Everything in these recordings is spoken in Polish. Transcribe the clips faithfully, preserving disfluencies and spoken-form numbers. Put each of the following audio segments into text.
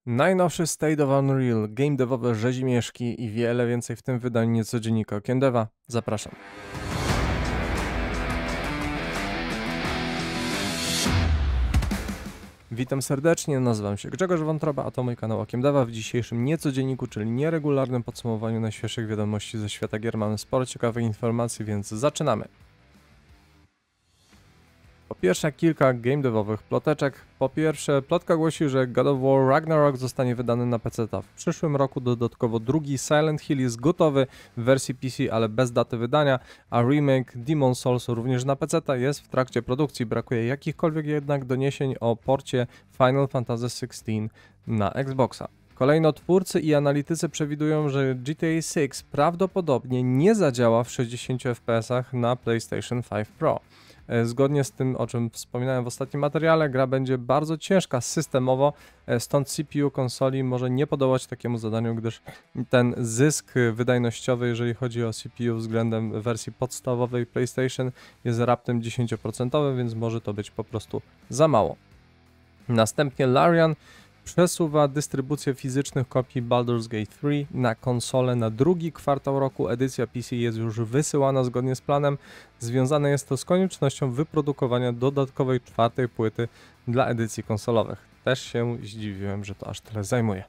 Najnowszy State of Unreal, game devowe rzezimieszki i wiele więcej w tym wydaniu niecodziennika Okiem Deva. Zapraszam. Witam serdecznie, nazywam się Grzegorz Wątroba, a to mój kanał Okiem Deva. W dzisiejszym niecodzienniku, czyli nieregularnym podsumowaniu najświeższych wiadomości ze świata gier mamy sporo ciekawych informacji, więc zaczynamy. Po pierwsze kilka game devowych ploteczek. Po pierwsze plotka głosi, że God of War Ragnarok zostanie wydany na peceta w przyszłym roku. Dodatkowo drugi Silent Hill jest gotowy w wersji P C, ale bez daty wydania, a remake Demon's Souls również na peceta jest w trakcie produkcji. Brakuje jakichkolwiek jednak doniesień o porcie Final Fantasy szesnaście na Xboxa. Kolejno twórcy i analitycy przewidują, że G T A sześć prawdopodobnie nie zadziała w sześćdziesięciu F P S-ach na PlayStation pięć Pro. Zgodnie z tym, o czym wspominałem w ostatnim materiale, gra będzie bardzo ciężka systemowo, stąd C P U konsoli może nie podołać takiemu zadaniu, gdyż ten zysk wydajnościowy, jeżeli chodzi o C P U względem wersji podstawowej PlayStation, jest raptem dziesięć procent, więc może to być po prostu za mało. Następnie Larian przesuwa dystrybucję fizycznych kopii Baldur's Gate trzy na konsolę na drugi kwartał roku. Edycja P C jest już wysyłana zgodnie z planem. Związane jest to z koniecznością wyprodukowania dodatkowej czwartej płyty dla edycji konsolowych. Też się zdziwiłem, że to aż tyle zajmuje.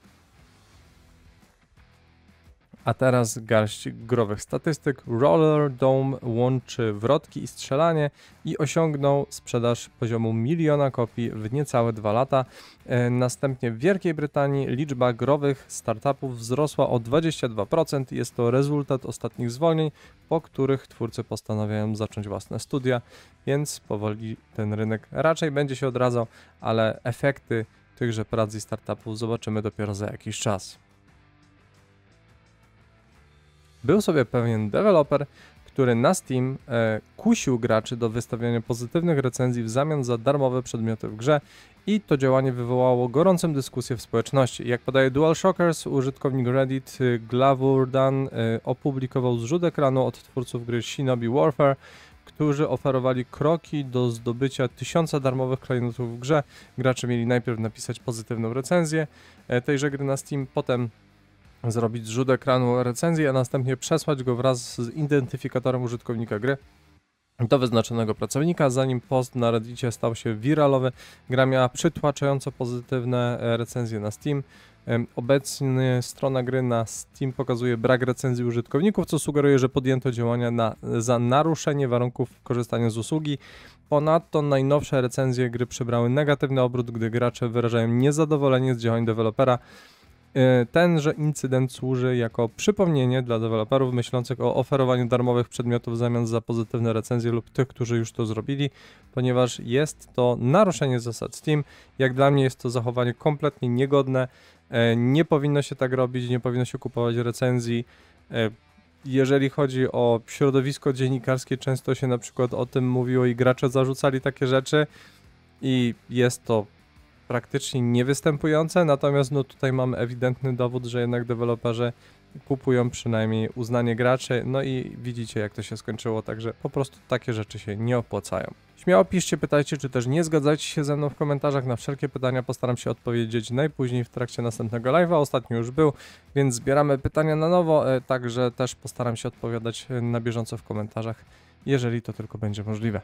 A teraz garść growych statystyk. Roller Dome łączy wrotki i strzelanie i osiągnął sprzedaż poziomu miliona kopii w niecałe dwa lata. E, następnie w Wielkiej Brytanii liczba growych startupów wzrosła o dwadzieścia dwa procent. Jest to rezultat ostatnich zwolnień, po których twórcy postanawiają zacząć własne studia, więc powoli ten rynek raczej będzie się odradzał, ale efekty tychże prac i startupów zobaczymy dopiero za jakiś czas. Był sobie pewien deweloper, który na Steam e, kusił graczy do wystawiania pozytywnych recenzji w zamian za darmowe przedmioty w grze i to działanie wywołało gorącą dyskusję w społeczności. Jak podaje DualShockers, użytkownik Reddit Glavurdan e, opublikował zrzut ekranu od twórców gry Shinobi Warfare, którzy oferowali kroki do zdobycia tysiąca darmowych klejnotów w grze. Gracze mieli najpierw napisać pozytywną recenzję e, tejże gry na Steam, potem zrobić zrzut ekranu recenzji, a następnie przesłać go wraz z identyfikatorem użytkownika gry do wyznaczonego pracownika. Zanim post na Reddicie stał się wiralowy, gra miała przytłaczająco pozytywne recenzje na Steam. Obecnie strona gry na Steam pokazuje brak recenzji użytkowników, co sugeruje, że podjęto działania na, za naruszenie warunków korzystania z usługi. Ponadto najnowsze recenzje gry przybrały negatywny obrót, gdy gracze wyrażają niezadowolenie z działań dewelopera. Tenże incydent służy jako przypomnienie dla deweloperów myślących o oferowaniu darmowych przedmiotów w zamian za pozytywne recenzje lub tych, którzy już to zrobili, ponieważ jest to naruszenie zasad Steam. Jak dla mnie jest to zachowanie kompletnie niegodne. Nie powinno się tak robić, nie powinno się kupować recenzji. Jeżeli chodzi o środowisko dziennikarskie, często się na przykład o tym mówiło i gracze zarzucali takie rzeczy i jest to praktycznie niewystępujące, natomiast no tutaj mamy ewidentny dowód, że jednak deweloperzy kupują przynajmniej uznanie graczy, no i widzicie jak to się skończyło, także po prostu takie rzeczy się nie opłacają. Śmiało piszcie, pytajcie, czy też nie zgadzajcie się ze mną w komentarzach. Na wszelkie pytania postaram się odpowiedzieć najpóźniej w trakcie następnego live'a. Ostatnio już był, więc zbieramy pytania na nowo, także też postaram się odpowiadać na bieżąco w komentarzach, jeżeli to tylko będzie możliwe.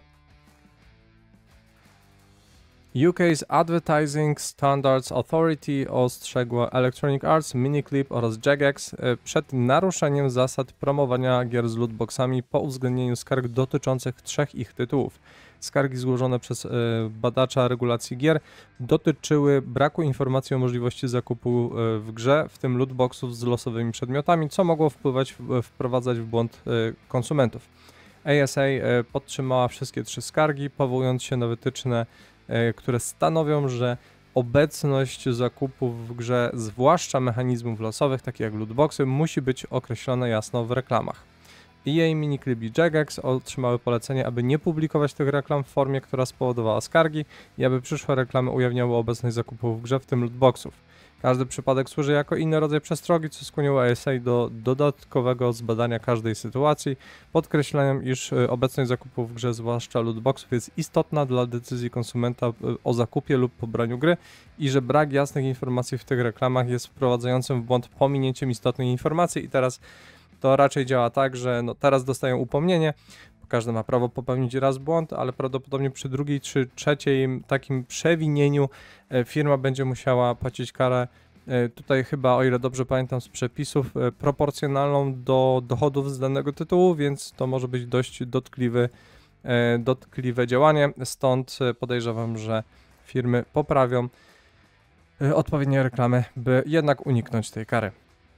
U K's Advertising Standards Authority ostrzegła Electronic Arts, Miniclip oraz Jagex przed naruszeniem zasad promowania gier z lootboxami po uwzględnieniu skarg dotyczących trzech ich tytułów. Skargi złożone przez y, badacza regulacji gier dotyczyły braku informacji o możliwości zakupu y, w grze, w tym lootboxów z losowymi przedmiotami, co mogło wpływać, w, wprowadzać w błąd y, konsumentów. A S A y, podtrzymała wszystkie trzy skargi, powołując się na wytyczne, które stanowią, że obecność zakupów w grze, zwłaszcza mechanizmów losowych, takich jak lootboxy, musi być określona jasno w reklamach. E A, Miniclip i Jagex otrzymały polecenie, aby nie publikować tych reklam w formie, która spowodowała skargi i aby przyszłe reklamy ujawniały obecność zakupów w grze, w tym lootboxów. Każdy przypadek służy jako inny rodzaj przestrogi, co skłoniło A S A do dodatkowego zbadania każdej sytuacji, podkreślają, iż obecność zakupów w grze, zwłaszcza lootboxów, jest istotna dla decyzji konsumenta o zakupie lub pobraniu gry i że brak jasnych informacji w tych reklamach jest wprowadzającym w błąd pominięciem istotnej informacji. I teraz to raczej działa tak, że no teraz dostają upomnienie, każdy ma prawo popełnić raz błąd, ale prawdopodobnie przy drugiej czy trzeciej takim przewinieniu firma będzie musiała płacić karę, tutaj chyba, o ile dobrze pamiętam z przepisów, proporcjonalną do dochodów z danego tytułu, więc to może być dość dotkliwy, dotkliwe działanie, stąd podejrzewam, że firmy poprawią odpowiednie reklamy, by jednak uniknąć tej kary.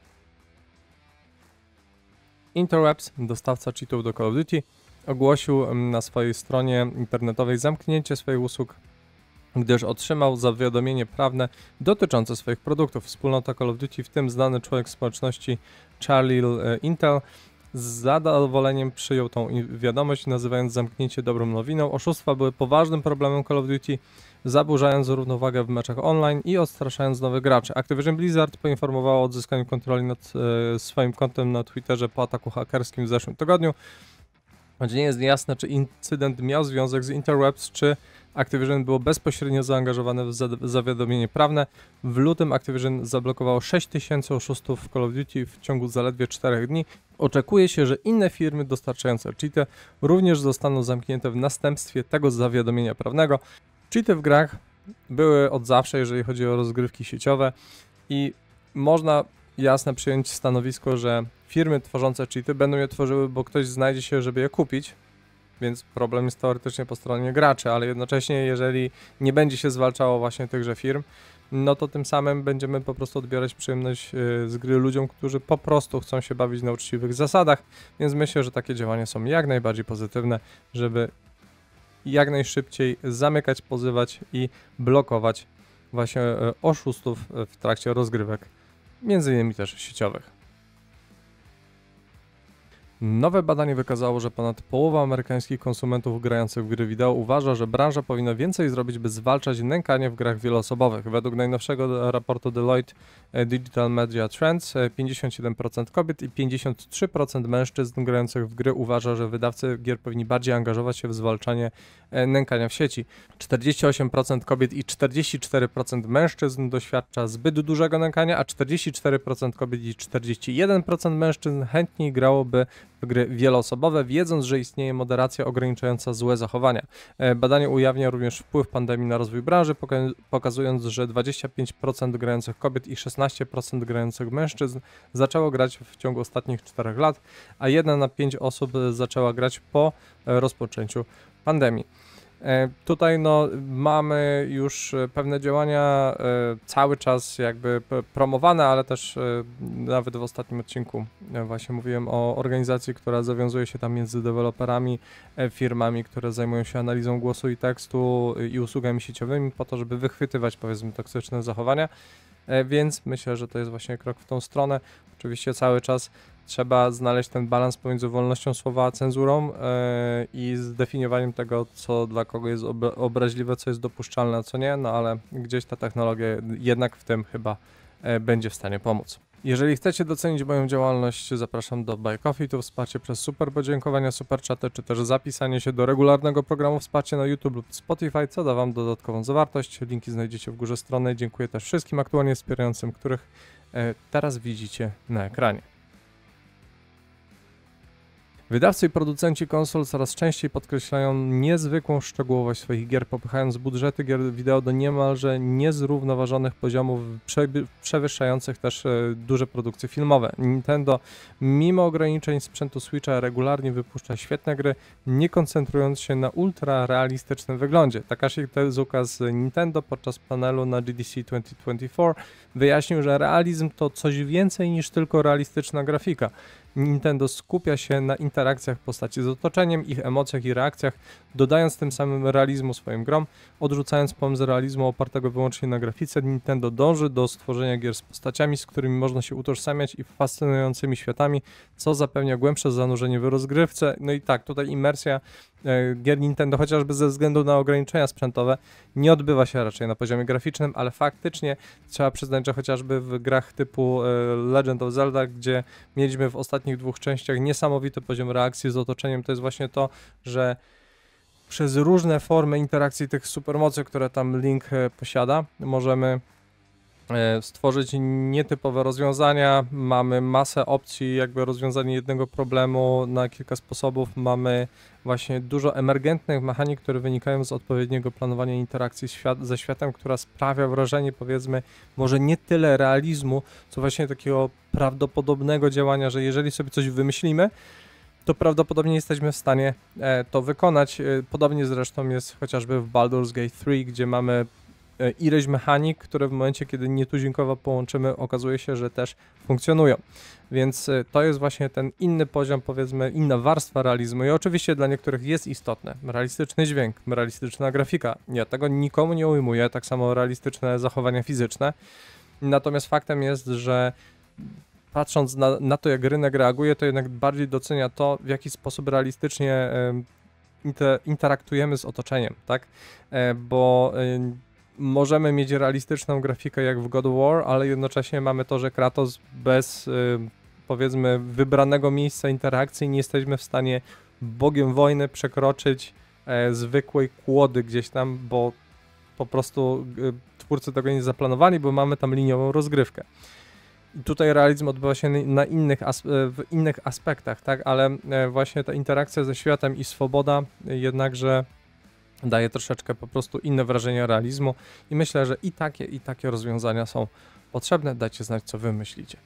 Interwebs, dostawca cheatów do Call of Duty, ogłosił na swojej stronie internetowej zamknięcie swoich usług, gdyż otrzymał zawiadomienie prawne dotyczące swoich produktów. Wspólnota Call of Duty, w tym znany człowiek społeczności Charlie Intel, z zadowoleniem przyjął tą wiadomość, nazywając zamknięcie dobrą nowiną. Oszustwa były poważnym problemem Call of Duty, zaburzając równowagę w meczach online i odstraszając nowych graczy. Activision Blizzard poinformowało o odzyskaniu kontroli nad e, swoim kontem na Twitterze po ataku hakerskim w zeszłym tygodniu. Choć nie jest jasne, czy incydent miał związek z Interwebs, czy Activision było bezpośrednio zaangażowane w zawiadomienie prawne. W lutym Activision zablokowało sześć tysięcy oszustów w Call of Duty w ciągu zaledwie czterech dni. Oczekuje się, że inne firmy dostarczające cheaty również zostaną zamknięte w następstwie tego zawiadomienia prawnego. Cheaty w grach były od zawsze, jeżeli chodzi o rozgrywki sieciowe, i można jasne przyjąć stanowisko, że firmy tworzące cheaty będą je tworzyły, bo ktoś znajdzie się, żeby je kupić, więc problem jest teoretycznie po stronie graczy, ale jednocześnie jeżeli nie będzie się zwalczało właśnie tychże firm, no to tym samym będziemy po prostu odbierać przyjemność z gry ludziom, którzy po prostu chcą się bawić na uczciwych zasadach, więc myślę, że takie działania są jak najbardziej pozytywne, żeby jak najszybciej zamykać, pozywać i blokować właśnie oszustów w trakcie rozgrywek, między innymi też sieciowych. Nowe badanie wykazało, że ponad połowa amerykańskich konsumentów grających w gry wideo uważa, że branża powinna więcej zrobić, by zwalczać nękanie w grach wieloosobowych. Według najnowszego raportu Deloitte Digital Media Trends pięćdziesiąt siedem procent kobiet i pięćdziesiąt trzy procent mężczyzn grających w gry uważa, że wydawcy gier powinni bardziej angażować się w zwalczanie nękania w sieci. czterdzieści osiem procent kobiet i czterdzieści cztery procent mężczyzn doświadcza zbyt dużego nękania, a czterdzieści cztery procent kobiet i czterdzieści jeden procent mężczyzn chętniej grałoby w gry wieloosobowe, wiedząc, że istnieje moderacja ograniczająca złe zachowania. Badanie ujawnia również wpływ pandemii na rozwój branży, pokazując, że dwadzieścia pięć procent grających kobiet i szesnaście procent grających mężczyzn zaczęło grać w ciągu ostatnich czterech lat, a jedna na pięć osób zaczęła grać po rozpoczęciu pandemii. E, tutaj no, mamy już pewne działania e, cały czas jakby promowane, ale też e, nawet w ostatnim odcinku e, właśnie mówiłem o organizacji, która zawiązuje się tam między deweloperami, e, firmami, które zajmują się analizą głosu i tekstu e, i usługami sieciowymi po to, żeby wychwytywać, powiedzmy, toksyczne zachowania, e, więc myślę, że to jest właśnie krok w tą stronę. Oczywiście cały czas trzeba znaleźć ten balans pomiędzy wolnością słowa a cenzurą yy, i zdefiniowaniem tego, co dla kogo jest ob obraźliwe, co jest dopuszczalne, a co nie, no ale gdzieś ta technologia jednak w tym chyba yy, będzie w stanie pomóc. Jeżeli chcecie docenić moją działalność, zapraszam do Buy Coffee, to wsparcie przez super podziękowania, super chaty, czy też zapisanie się do regularnego programu wsparcia na YouTube lub Spotify, co da Wam dodatkową zawartość. Linki znajdziecie w górze strony. Dziękuję też wszystkim aktualnie wspierającym, których yy, teraz widzicie na ekranie. Wydawcy i producenci konsol coraz częściej podkreślają niezwykłą szczegółowość swoich gier, popychając budżety gier wideo do niemalże niezrównoważonych poziomów, prze przewyższających też e, duże produkcje filmowe. Nintendo, mimo ograniczeń sprzętu Switcha, regularnie wypuszcza świetne gry, nie koncentrując się na ultra realistycznym wyglądzie. Takashi Tezuka z Nintendo podczas panelu na G D C dwa tysiące dwudziesty czwarty wyjaśnił, że realizm to coś więcej niż tylko realistyczna grafika. Nintendo skupia się na interakcjach postaci z otoczeniem, ich emocjach i reakcjach, dodając tym samym realizmu swoim grom. Odrzucając pomysł realizmu opartego wyłącznie na grafice, Nintendo dąży do stworzenia gier z postaciami, z którymi można się utożsamiać i fascynującymi światami, co zapewnia głębsze zanurzenie w rozgrywce. No i tak, tutaj imersja e, gier Nintendo, chociażby ze względu na ograniczenia sprzętowe, nie odbywa się raczej na poziomie graficznym, ale faktycznie trzeba przyznać, że chociażby w grach typu e, Legend of Zelda, gdzie mieliśmy w ostatnich dwóch częściach niesamowity poziom reakcji z otoczeniem, to jest właśnie to, że przez różne formy interakcji tych supermocy, które tam Link e, posiada, możemy e, stworzyć nietypowe rozwiązania. Mamy masę opcji, jakby rozwiązanie jednego problemu na kilka sposobów. Mamy właśnie dużo emergentnych mechanik, które wynikają z odpowiedniego planowania interakcji świat ze światem, która sprawia wrażenie, powiedzmy, może nie tyle realizmu, co właśnie takiego prawdopodobnego działania, że jeżeli sobie coś wymyślimy, to prawdopodobnie jesteśmy w stanie e, to wykonać. E, podobnie zresztą jest chociażby w Baldur's Gate trzy, gdzie mamy e, ileś mechanik, które w momencie, kiedy nietuzinkowo połączymy, okazuje się, że też funkcjonują. Więc e, to jest właśnie ten inny poziom, powiedzmy, inna warstwa realizmu i oczywiście dla niektórych jest istotne. Realistyczny dźwięk, realistyczna grafika. Ja tego nikomu nie ujmuję, tak samo realistyczne zachowania fizyczne. Natomiast faktem jest, że patrząc na, na to, jak rynek reaguje, to jednak bardziej docenia to, w jaki sposób realistycznie e, inter, interaktujemy z otoczeniem, tak? E, bo e, możemy mieć realistyczną grafikę jak w God of War, ale jednocześnie mamy to, że Kratos bez, e, powiedzmy, wybranego miejsca interakcji nie jesteśmy w stanie bogiem wojny przekroczyć e, zwykłej kłody gdzieś tam, bo po prostu e, twórcy tego nie zaplanowali, bo mamy tam liniową rozgrywkę. Tutaj realizm odbywa się na innych w innych aspektach, tak, ale właśnie ta interakcja ze światem i swoboda jednakże daje troszeczkę po prostu inne wrażenie realizmu i myślę, że i takie, i takie rozwiązania są potrzebne. Dajcie znać, co wy myślicie.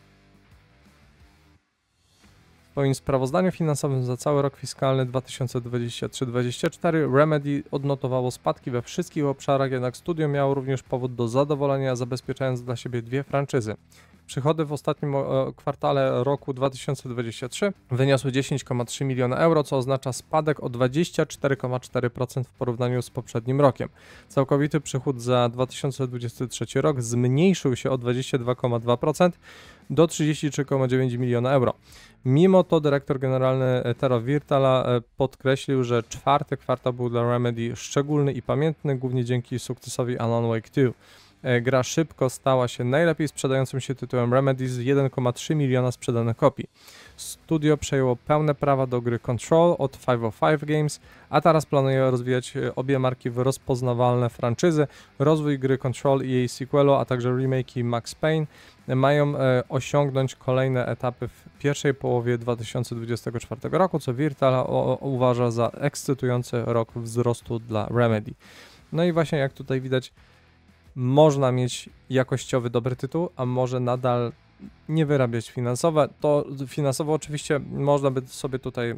W swoim sprawozdaniu finansowym za cały rok fiskalny dwa tysiące dwudziesty trzeci dwudziesty czwarty Remedy odnotowało spadki we wszystkich obszarach, jednak studio miało również powód do zadowolenia, zabezpieczając dla siebie dwie franczyzy. Przychody w ostatnim kwartale roku dwa tysiące dwudziestego trzeciego wyniosły dziesięć przecinek trzy miliona euro, co oznacza spadek o dwadzieścia cztery przecinek cztery procent w porównaniu z poprzednim rokiem. Całkowity przychód za dwa tysiące dwudziesty trzeci rok zmniejszył się o dwadzieścia dwa przecinek dwa procent do trzydzieści trzy przecinek dziewięć miliona euro. Mimo to dyrektor generalny Tero Virtala podkreślił, że czwarty kwartał był dla Remedy szczególny i pamiętny, głównie dzięki sukcesowi Alan Wake dwa. Gra szybko stała się najlepiej sprzedającym się tytułem Remedy z jeden przecinek trzy miliona sprzedanych kopii. Studio przejęło pełne prawa do gry Control od pięćset pięć Games, a teraz planuje rozwijać obie marki w rozpoznawalne franczyzy. Rozwój gry Control i jej sequelu, a także remake'i Max Payne mają e, osiągnąć kolejne etapy w pierwszej połowie dwa tysiące dwudziestego czwartego roku, co Virtal o, o, uważa za ekscytujący rok wzrostu dla Remedy. No i właśnie jak tutaj widać, można mieć jakościowy, dobry tytuł, a może nadal nie wyrabiać finansowo. To finansowo oczywiście można by sobie tutaj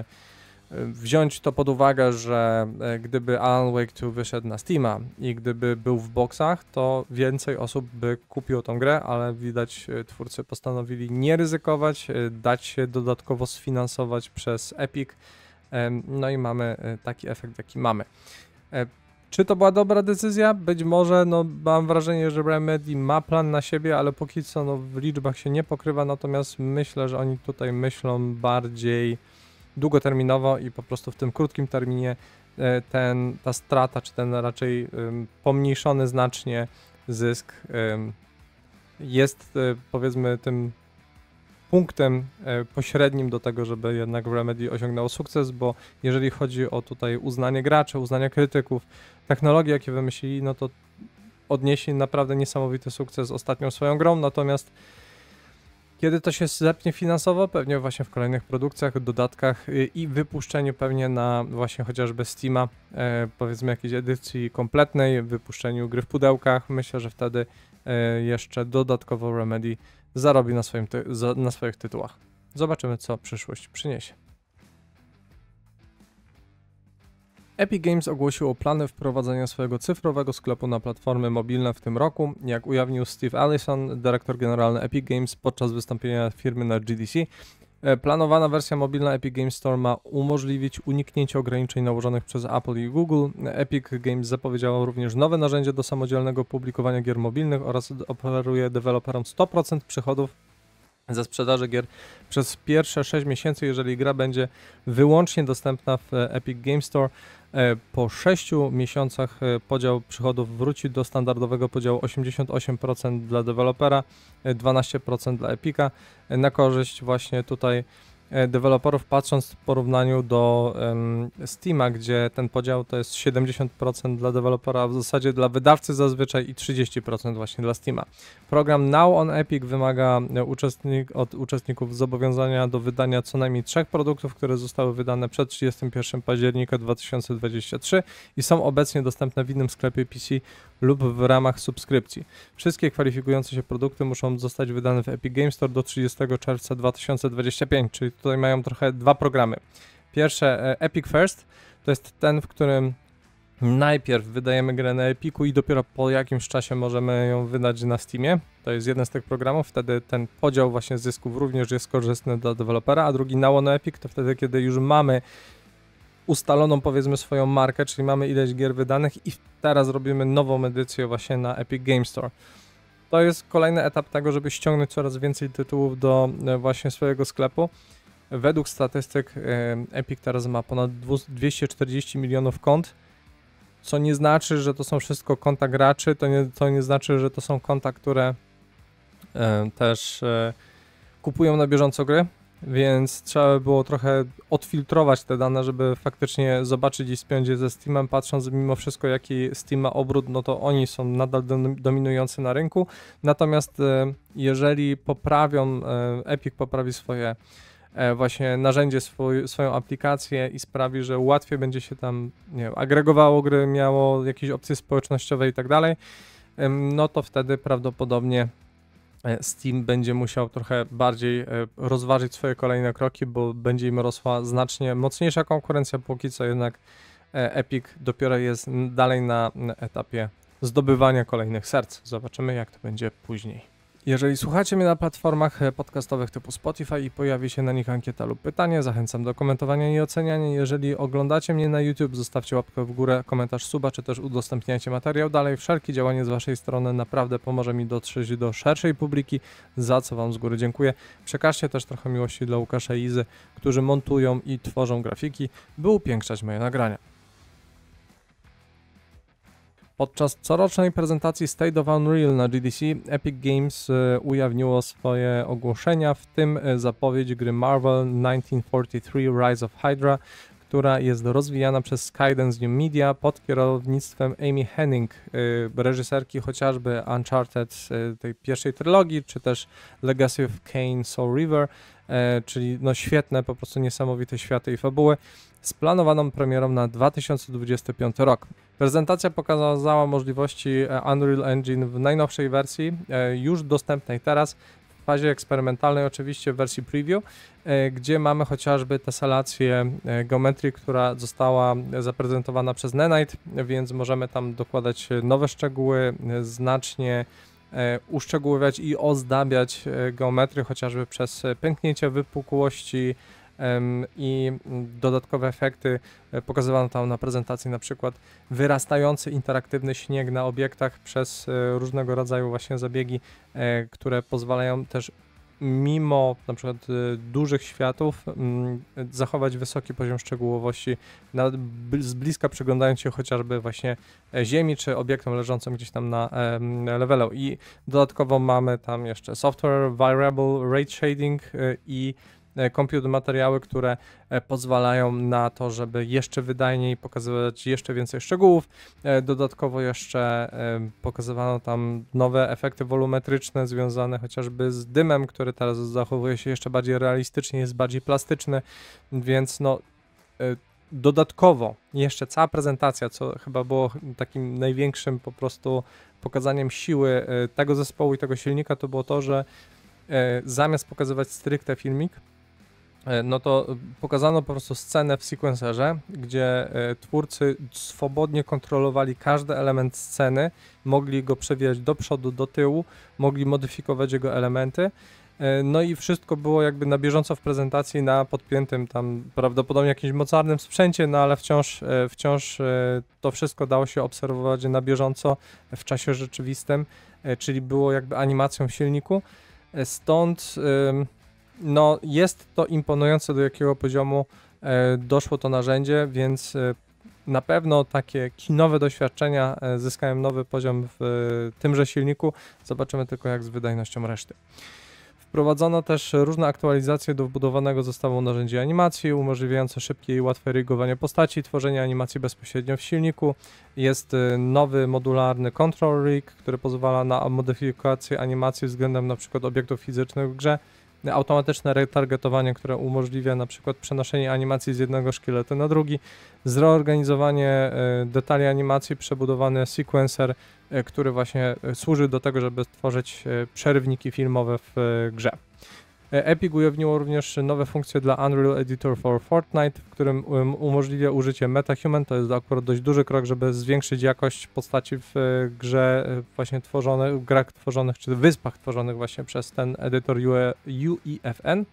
wziąć to pod uwagę, że gdyby Alan Wake dwa wyszedł na Steama i gdyby był w boxach, to więcej osób by kupiło tą grę, ale widać twórcy postanowili nie ryzykować, dać się dodatkowo sfinansować przez Epic, no i mamy taki efekt, jaki mamy. Czy to była dobra decyzja? Być może, no mam wrażenie, że Remedy ma plan na siebie, ale póki co no, w liczbach się nie pokrywa, natomiast myślę, że oni tutaj myślą bardziej długoterminowo i po prostu w tym krótkim terminie ten, ta strata, czy ten raczej um, pomniejszony znacznie zysk um, jest um, powiedzmy tym punktem e, pośrednim do tego, żeby jednak Remedy osiągnęło sukces, bo jeżeli chodzi o tutaj uznanie graczy, uznanie krytyków, technologie, jakie wymyślili, no to odnieśli naprawdę niesamowity sukces ostatnią swoją grą, natomiast kiedy to się zepnie finansowo, pewnie właśnie w kolejnych produkcjach, dodatkach i, i wypuszczeniu pewnie na właśnie chociażby Steama, e, powiedzmy jakiejś edycji kompletnej, wypuszczeniu gry w pudełkach, myślę, że wtedy e, jeszcze dodatkowo Remedy zarobi na, swoim ty za, na swoich tytułach. Zobaczymy, co przyszłość przyniesie. Epic Games ogłosiło plany wprowadzenia swojego cyfrowego sklepu na platformy mobilne w tym roku. Jak ujawnił Steve Allison, dyrektor generalny Epic Games podczas wystąpienia firmy na G D C, Planowana wersja mobilna Epic Games Store ma umożliwić uniknięcie ograniczeń nałożonych przez Apple i Google. Epic Games zapowiedziało również nowe narzędzie do samodzielnego publikowania gier mobilnych oraz oferuje deweloperom sto procent przychodów ze sprzedaży gier przez pierwsze sześć miesięcy, jeżeli gra będzie wyłącznie dostępna w Epic Games Store. Po sześciu miesiącach podział przychodów wróci do standardowego podziału osiemdziesiąt osiem procent dla dewelopera, dwanaście procent dla Epica, na korzyść właśnie tutaj deweloperów, patrząc w porównaniu do um, Steama, gdzie ten podział to jest siedemdziesiąt procent dla dewelopera, a w zasadzie dla wydawcy zazwyczaj i trzydzieści procent właśnie dla Steama. Program Now on Epic wymaga uczestnik, od uczestników zobowiązania do wydania co najmniej trzech produktów, które zostały wydane przed trzydziestego pierwszego października dwa tysiące dwudziestego trzeciego i są obecnie dostępne w innym sklepie P C lub w ramach subskrypcji. Wszystkie kwalifikujące się produkty muszą zostać wydane w Epic Games Store do trzydziestego czerwca dwa tysiące dwudziestego piątego, czyli tutaj mają trochę dwa programy. Pierwsze, Epic First, to jest ten, w którym najpierw wydajemy grę na Epiku i dopiero po jakimś czasie możemy ją wydać na Steamie. To jest jeden z tych programów, wtedy ten podział właśnie zysków również jest korzystny dla dewelopera, a drugi Now on Epic to wtedy, kiedy już mamy ustaloną, powiedzmy, swoją markę, czyli mamy ileś gier wydanych i teraz robimy nową edycję właśnie na Epic Games Store. To jest kolejny etap tego, żeby ściągnąć coraz więcej tytułów do właśnie swojego sklepu. Według statystyk Epic teraz ma ponad dwieście czterdzieści milionów kont, co nie znaczy, że to są wszystko konta graczy, to nie, to nie znaczy, że to są konta, które też kupują na bieżąco gry. Więc trzeba by było trochę odfiltrować te dane, żeby faktycznie zobaczyć i spiąć je ze Steamem, patrząc mimo wszystko jaki Steam ma obrót, no to oni są nadal dominujący na rynku, natomiast jeżeli poprawią, Epic poprawi swoje właśnie narzędzie, swój, swoją aplikację i sprawi, że łatwiej będzie się tam, nie wiem, agregowało gry, miało jakieś opcje społecznościowe i tak dalej, no to wtedy prawdopodobnie Steam będzie musiał trochę bardziej rozważyć swoje kolejne kroki, bo będzie im rosła znacznie mocniejsza konkurencja, póki co jednak Epic dopiero jest dalej na etapie zdobywania kolejnych serc. Zobaczymy, jak to będzie później. Jeżeli słuchacie mnie na platformach podcastowych typu Spotify i pojawi się na nich ankieta lub pytanie, zachęcam do komentowania i oceniania. Jeżeli oglądacie mnie na YouTube, zostawcie łapkę w górę, komentarz, suba, czy też udostępniajcie materiał dalej. Wszelkie działanie z waszej strony naprawdę pomoże mi dotrzeć do szerszej publiki, za co wam z góry dziękuję. Przekażcie też trochę miłości dla Łukasza i Izy, którzy montują i tworzą grafiki, by upiększać moje nagrania. Podczas corocznej prezentacji State of Unreal na G D C Epic Games y, ujawniło swoje ogłoszenia, w tym y, zapowiedź gry Marvel tysiąc dziewięćset czterdzieści trzy Rise of Hydra, która jest rozwijana przez Skydance New Media pod kierownictwem Amy Hennig, y, reżyserki chociażby Uncharted, y, tej pierwszej trylogii, czy też Legacy of Kain Soul River, y, czyli no świetne, po prostu niesamowite światy i fabuły, z planowaną premierą na dwa tysiące dwudziesty piąty rok. Prezentacja pokazała możliwości Unreal Engine w najnowszej wersji, już dostępnej teraz, w fazie eksperymentalnej oczywiście w wersji preview, gdzie mamy chociażby teselację geometrii, która została zaprezentowana przez Nanite, więc możemy tam dokładać nowe szczegóły, znacznie uszczegółowiać i ozdabiać geometrię chociażby przez pęknięcie wypukłości, i dodatkowe efekty. Pokazywano tam na prezentacji na przykład wyrastający interaktywny śnieg na obiektach przez różnego rodzaju właśnie zabiegi, które pozwalają też mimo na przykład dużych światów zachować wysoki poziom szczegółowości, nawet z bliska przyglądając się chociażby właśnie ziemi czy obiektom leżącym gdzieś tam na levelu. I dodatkowo mamy tam jeszcze software, variable, rate shading i compute materiały, które pozwalają na to, żeby jeszcze wydajniej pokazywać jeszcze więcej szczegółów. Dodatkowo jeszcze pokazywano tam nowe efekty wolumetryczne związane chociażby z dymem, który teraz zachowuje się jeszcze bardziej realistycznie, jest bardziej plastyczny, więc no dodatkowo jeszcze cała prezentacja, co chyba było takim największym po prostu pokazaniem siły tego zespołu i tego silnika, to było to, że zamiast pokazywać stricte filmik, no to pokazano po prostu scenę w sequencerze, gdzie twórcy swobodnie kontrolowali każdy element sceny, mogli go przewijać do przodu, do tyłu, mogli modyfikować jego elementy No i wszystko było jakby na bieżąco w prezentacji na podpiętym tam prawdopodobnie jakimś mocarnym sprzęcie, no ale wciąż, wciąż to wszystko dało się obserwować na bieżąco w czasie rzeczywistym, czyli było jakby animacją w silniku. Stąd no, jest to imponujące, do jakiego poziomu doszło to narzędzie, więc na pewno takie kinowe doświadczenia zyskają nowy poziom w tymże silniku. Zobaczymy tylko, jak z wydajnością reszty. Wprowadzono też różne aktualizacje do wbudowanego zestawu narzędzi animacji, umożliwiające szybkie i łatwe rigowanie postaci, tworzenie animacji bezpośrednio w silniku. Jest nowy modularny control rig, który pozwala na modyfikację animacji względem np. obiektów fizycznych w grze. Automatyczne retargetowanie, które umożliwia na przykład przenoszenie animacji z jednego szkieletu na drugi, zreorganizowanie detali animacji, przebudowany sequencer, który właśnie służy do tego, żeby tworzyć przerywniki filmowe w grze. Epic ujawniło również nowe funkcje dla Unreal Editor for Fortnite, w którym umożliwia użycie MetaHuman. To jest akurat dość duży krok, żeby zwiększyć jakość postaci w grze właśnie tworzonych, w grach tworzonych, czy w wyspach tworzonych właśnie przez ten edytor U E F N,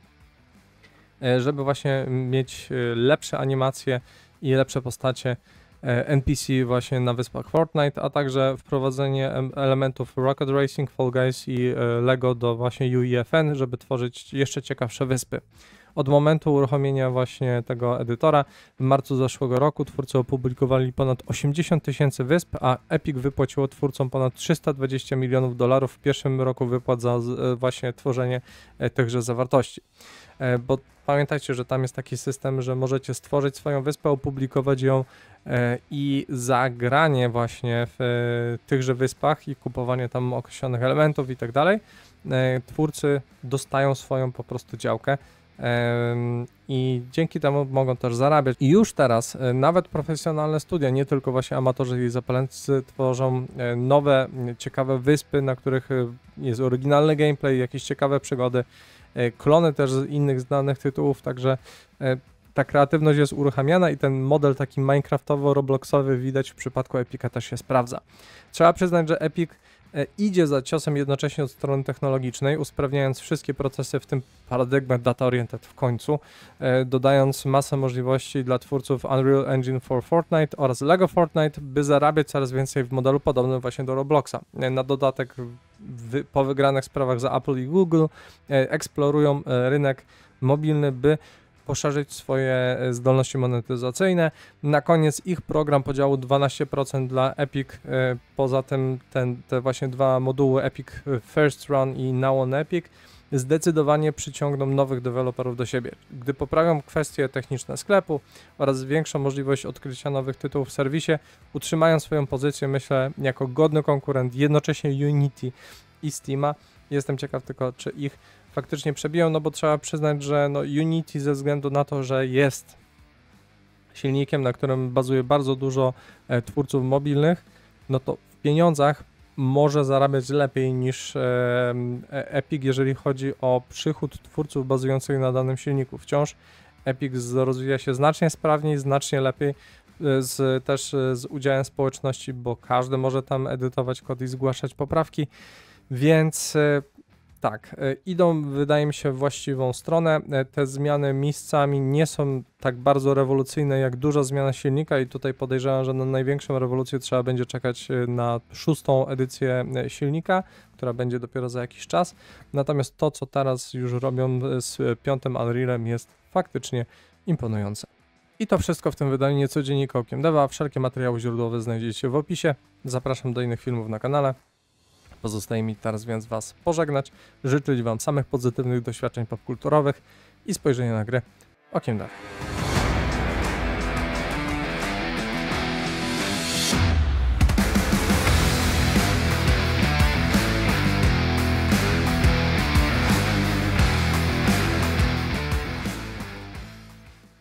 żeby właśnie mieć lepsze animacje i lepsze postacie N P C właśnie na wyspach Fortnite, a także wprowadzenie elementów Rocket Racing, Fall Guys i Lego do właśnie U E F N, żeby tworzyć jeszcze ciekawsze wyspy. Od momentu uruchomienia właśnie tego edytora w marcu zeszłego roku twórcy opublikowali ponad osiemdziesiąt tysięcy wysp, a Epic wypłaciło twórcom ponad trzysta dwadzieścia milionów dolarów w pierwszym roku wypłat za właśnie tworzenie tychże zawartości. Bo pamiętajcie, że tam jest taki system, że możecie stworzyć swoją wyspę, opublikować ją i za granie właśnie w tychże wyspach i kupowanie tam określonych elementów i tak dalej, twórcy dostają swoją po prostu działkę i dzięki temu mogą też zarabiać. I już teraz nawet profesjonalne studia, nie tylko właśnie amatorzy i zapaleńcy, tworzą nowe, ciekawe wyspy, na których jest oryginalny gameplay, jakieś ciekawe przygody, klony też z innych znanych tytułów, także ta kreatywność jest uruchamiana i ten model taki minecraftowo-robloxowy widać w przypadku Epica też się sprawdza. Trzeba przyznać, że Epic idzie za ciosem jednocześnie od strony technologicznej, usprawniając wszystkie procesy, w tym paradygmat data oriented w końcu, dodając masę możliwości dla twórców Unreal Engine for Fortnite oraz Lego Fortnite, by zarabiać coraz więcej w modelu podobnym właśnie do Robloxa. Na dodatek wy, po wygranych sprawach za Apple i Google eksplorują rynek mobilny, by poszerzyć swoje zdolności monetyzacyjne. Na koniec ich program podziału dwanaście procent dla Epic, poza tym ten, te właśnie dwa moduły Epic First Run i Now on Epic zdecydowanie przyciągną nowych deweloperów do siebie. Gdy poprawią kwestie techniczne sklepu oraz zwiększą możliwość odkrycia nowych tytułów w serwisie, utrzymają swoją pozycję, myślę, jako godny konkurent jednocześnie Unity i Steama. Jestem ciekaw tylko, czy ich faktycznie przebiją, no bo trzeba przyznać, że no Unity ze względu na to, że jest silnikiem, na którym bazuje bardzo dużo e, twórców mobilnych, no to w pieniądzach może zarabiać lepiej niż e, Epic, jeżeli chodzi o przychód twórców bazujących na danym silniku. Wciąż Epic z, rozwija się znacznie sprawniej, znacznie lepiej, z, też z udziałem społeczności, bo każdy może tam edytować kod i zgłaszać poprawki, więc e, tak, idą, wydaje mi się, w właściwą stronę. Te zmiany miejscami nie są tak bardzo rewolucyjne jak duża zmiana silnika i tutaj podejrzewam, że na największą rewolucję trzeba będzie czekać na szóstą edycję silnika, która będzie dopiero za jakiś czas. Natomiast to, co teraz już robią z piątym Unrealem, jest faktycznie imponujące. I to wszystko w tym wydaniu Niecodziennika Okiem Deva. Wszelkie materiały źródłowe znajdziecie w opisie. Zapraszam do innych filmów na kanale. Pozostaje mi teraz więc Was pożegnać, życzyć Wam samych pozytywnych doświadczeń popkulturowych i spojrzenia na grę okiem Deva.